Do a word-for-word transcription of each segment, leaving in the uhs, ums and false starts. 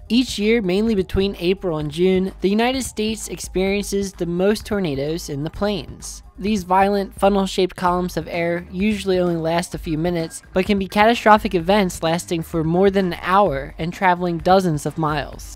Each year, mainly between April and June, the United States experiences the most tornadoes in the plains. These violent, funnel-shaped columns of air usually only last a few minutes, but can be catastrophic events lasting for more than an hour and traveling dozens of miles.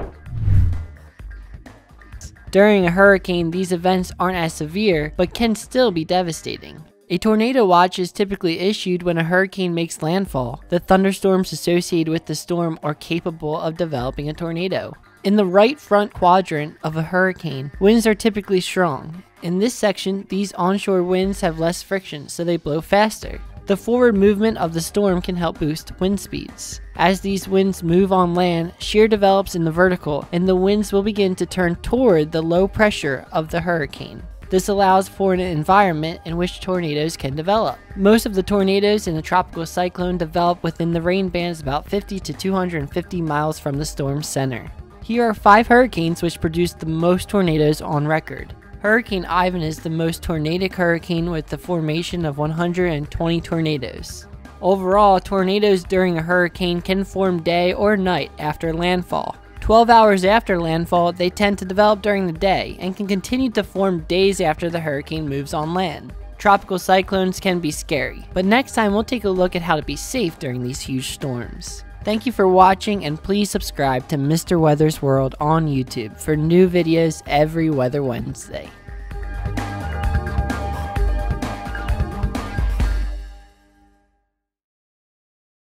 During a hurricane, these events aren't as severe, but can still be devastating. A tornado watch is typically issued when a hurricane makes landfall. The thunderstorms associated with the storm are capable of developing a tornado. In the right front quadrant of a hurricane, winds are typically strong. In this section, these onshore winds have less friction, so they blow faster. The forward movement of the storm can help boost wind speeds. As these winds move on land, shear develops in the vertical, and the winds will begin to turn toward the low pressure of the hurricane. This allows for an environment in which tornadoes can develop. Most of the tornadoes in a tropical cyclone develop within the rain bands about fifty to two hundred fifty miles from the storm's center. Here are five hurricanes which produced the most tornadoes on record. Hurricane Ivan is the most tornadic hurricane with the formation of one hundred twenty tornadoes. Overall, tornadoes during a hurricane can form day or night after landfall. twelve hours after landfall, they tend to develop during the day and can continue to form days after the hurricane moves on land. Tropical cyclones can be scary, but next time we'll take a look at how to be safe during these huge storms. Thank you for watching, and please subscribe to Mister Weather's World on YouTube for new videos every Weather Wednesday.